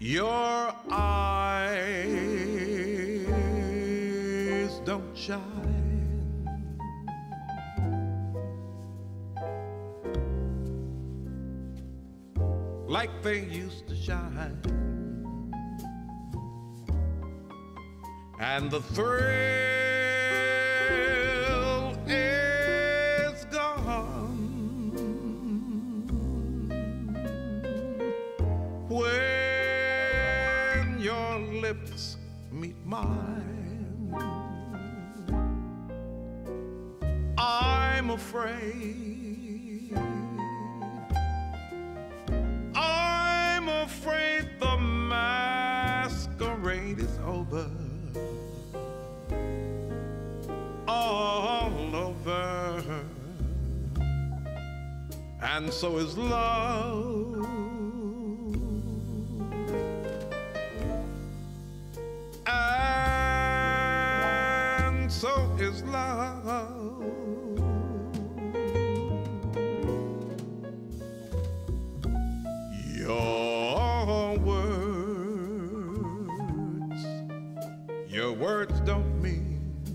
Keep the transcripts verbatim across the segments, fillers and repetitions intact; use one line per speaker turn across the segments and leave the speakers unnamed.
Your eyes don't shine like they used to shine, and the thrill is gone when your lips meet mine. I'm afraid, I'm afraid the masquerade is over, all over, and so is love. And so is love. Your words, your words don't mean,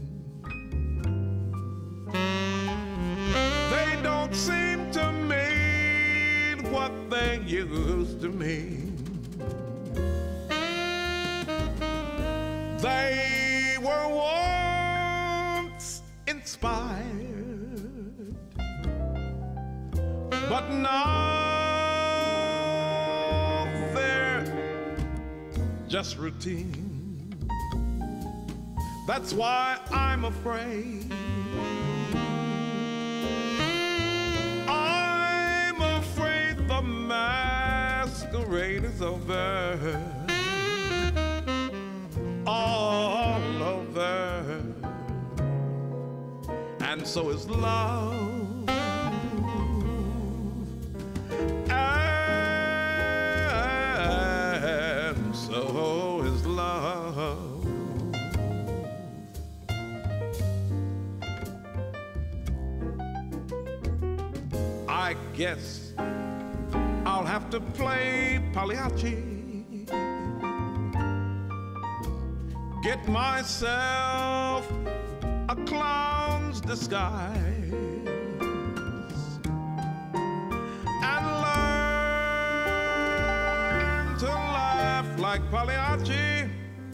they don't seem to mean what they used to mean. They were once inspired, but now they're just routine. That's why I'm afraid, I'm afraid the masquerade is over, all over, and so is love, and so is love. I guess I'll have to play Pagliacci, get myself a clown's disguise, and learn to laugh like Pagliacci,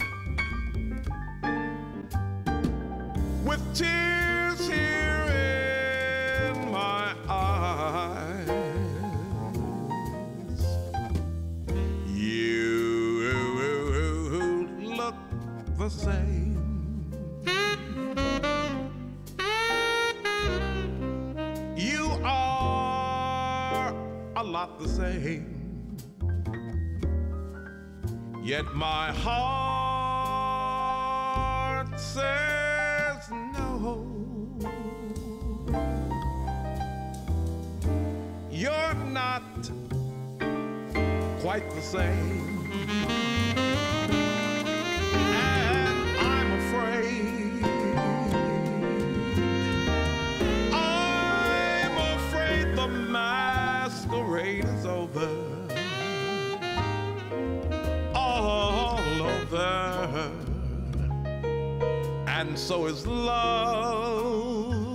with tears here in my eyes. You look the same, you are a lot the same, yet my heart says no. You're not quite the same, I'm afraid the masquerade is over, all over, and so is love,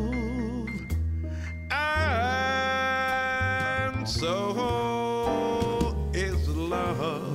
and so is love.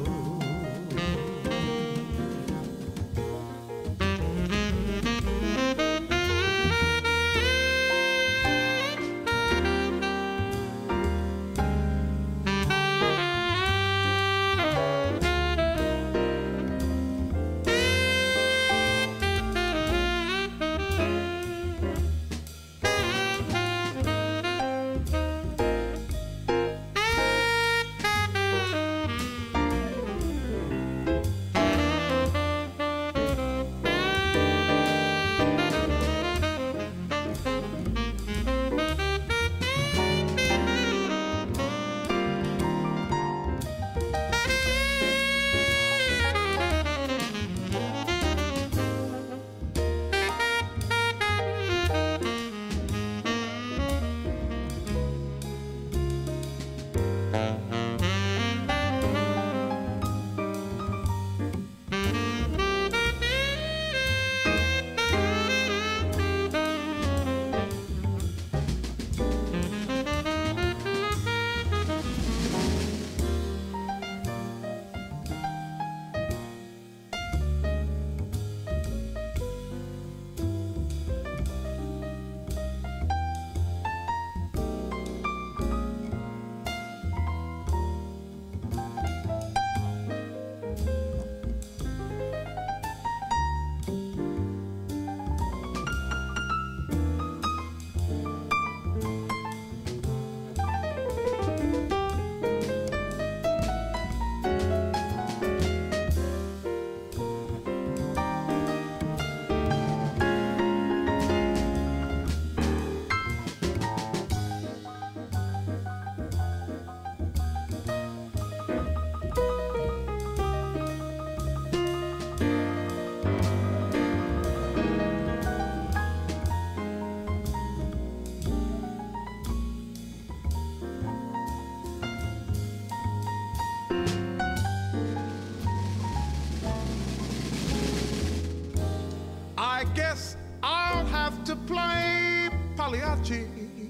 Pagliacci.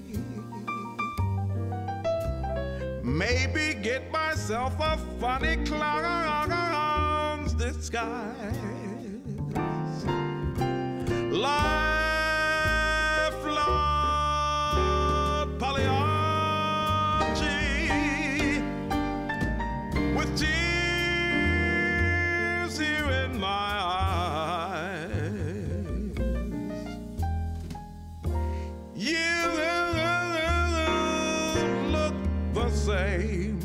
Maybe get myself a funny clown's disguise. Laugh, Lord Pagliacci, with tears here in my eyes. You look the same.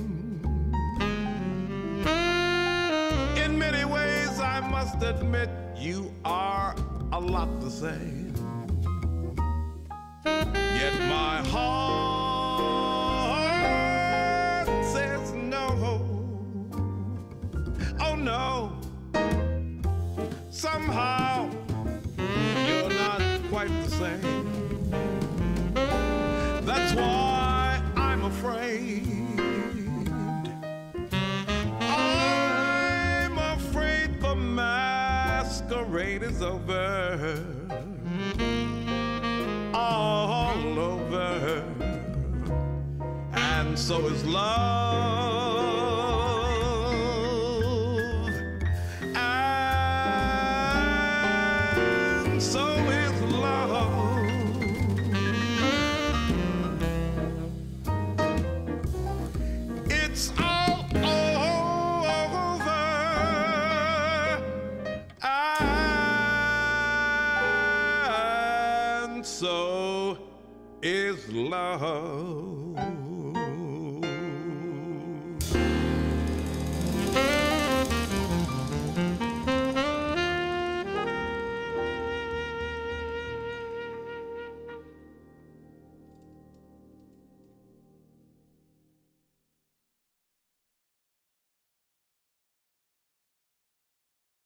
In many ways, I must admit, you are a lot the same. Yet my heart says no. Oh no. Somehow you're not quite the same. That's why I'm afraid. I'm afraid the masquerade is over. All over. And so is love. And so is love. It's all over. And so is love.